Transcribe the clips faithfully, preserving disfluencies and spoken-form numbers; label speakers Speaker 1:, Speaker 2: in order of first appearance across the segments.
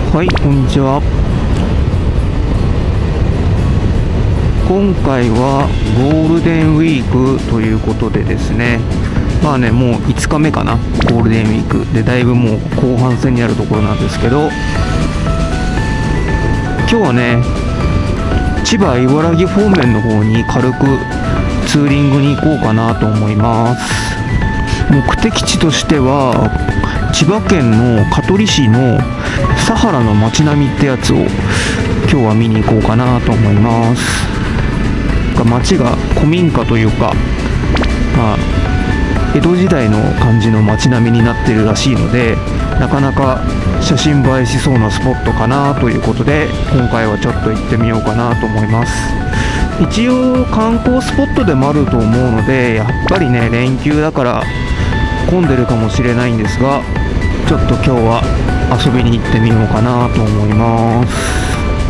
Speaker 1: はい、こんにちは。今回はゴールデンウィークということでですね、まあね、もういつかめかな、ゴールデンウィークで、だいぶもう後半戦にあるところなんですけど、今日はね、千葉茨城方面の方に軽くツーリングに行こうかなと思います。目的地としては千葉県の香取市の佐原の街並みってやつを今日は見に行こうかなと思います。街が古民家というか、まあ、江戸時代の感じの街並みになってるらしいので、なかなか写真映えしそうなスポットかなということで、今回はちょっと行ってみようかなと思います。一応観光スポットでもあると思うので、やっぱりね、連休だから混んでるかもしれないんですが、ちょっと今日は遊びに行ってみようかなと思います。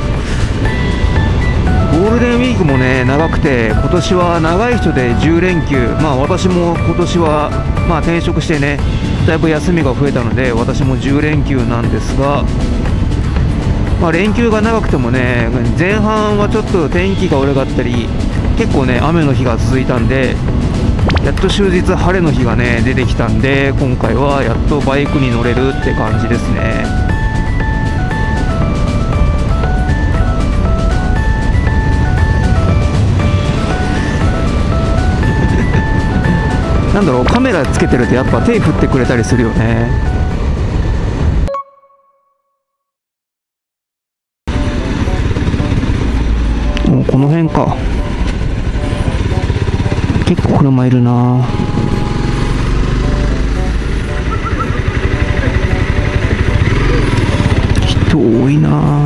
Speaker 1: ゴールデンウィークもね、長くて、今年は長い人でじゅうれんきゅう、まあ私も今年は、まあ、転職してね、だいぶ休みが増えたので、私もじゅうれんきゅうなんですが、まあ、連休が長くてもね、前半はちょっと天気が悪かったり、結構ね、雨の日が続いたんで、やっと終日晴れの日がね、出てきたんで、今回はやっとバイクに乗れるって感じですね。なんだろう、カメラつけてるとやっぱ手振ってくれたりするよね。もうこの辺か。結構車いるな。人多いな。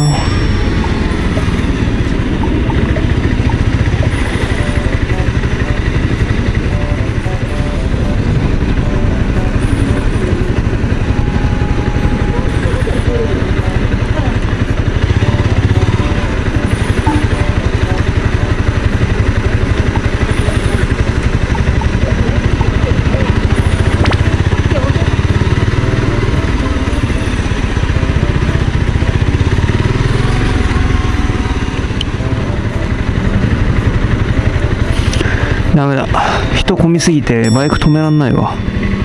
Speaker 1: ダメだ、人混みすぎてバイク止めらんないわ。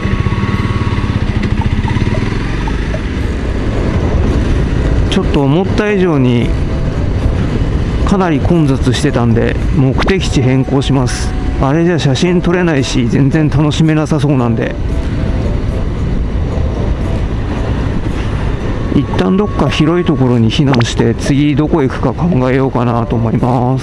Speaker 1: ちょっと思った以上にかなり混雑してたんで、目的地変更します。あれじゃ写真撮れないし、全然楽しめなさそうなんで、一旦どっか広いところに避難して、次どこ行くか考えようかなと思います。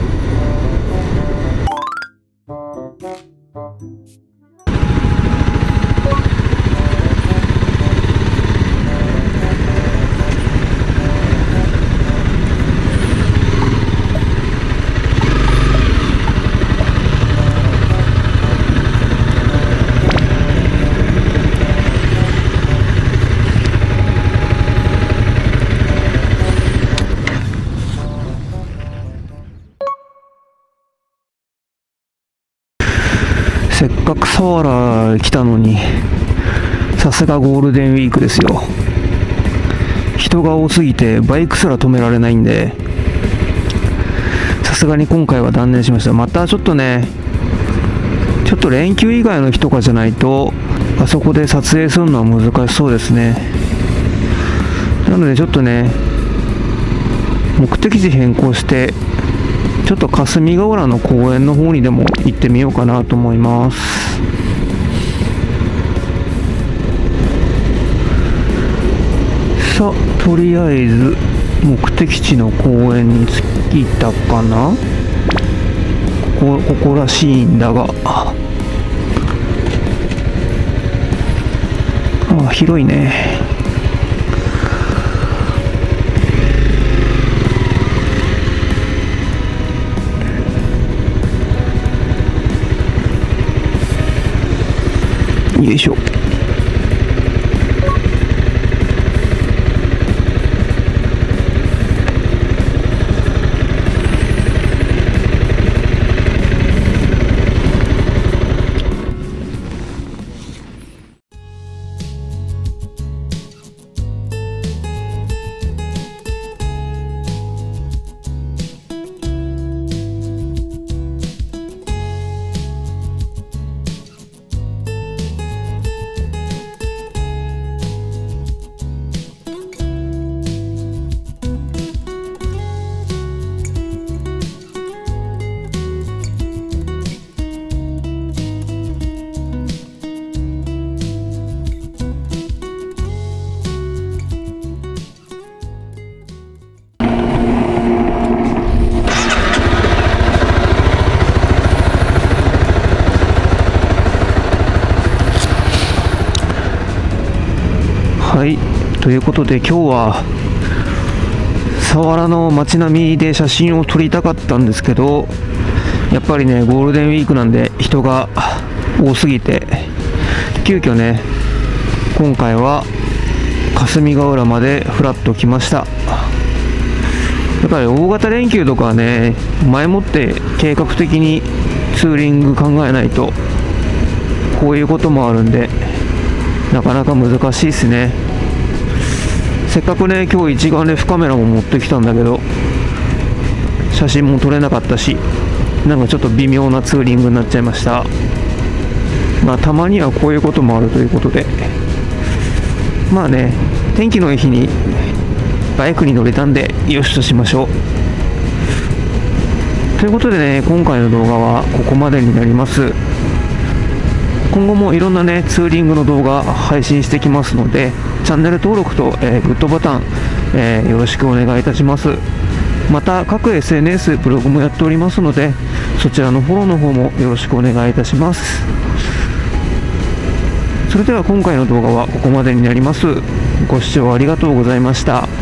Speaker 1: せっかく佐原来たのに、さすがゴールデンウィークですよ。人が多すぎてバイクすら止められないんで、さすがに今回は断念しました。またちょっとね、ちょっと連休以外の日とかじゃないと、あそこで撮影するのは難しそうですね。なのでちょっとね、目的地変更して、ちょっと霞ヶ浦の公園の方にでも行ってみようかなと思います。さあ、とりあえず目的地の公園に着いたかな。ここ、ここらしいんだが、ああ、広いね。よいしょ。 はい、ということで今日は佐原の街並みで写真を撮りたかったんですけど、やっぱりねゴールデンウィークなんで人が多すぎて、急遽ね今回は霞ヶ浦までフラッと来ました。やっぱり大型連休とかはね、前もって計画的にツーリング考えないとこういうこともあるんで、なかなか難しいですね。せっかくね今日一眼レフカメラも持ってきたんだけど、写真も撮れなかったし、なんかちょっと微妙なツーリングになっちゃいました。まあたまにはこういうこともあるということで、まあね天気のいい日にバイクに乗れたんでよしとしましょう。ということでね、今回の動画はここまでになります。今後もいろんなねツーリングの動画配信してきますので、チャンネル登録と、えー、グッドボタン、えー、よろしくお願いいたします。また各 エスエヌエス ブログもやっておりますので、そちらのフォローの方もよろしくお願いいたします。それでは今回の動画はここまでになります。ご視聴ありがとうございました。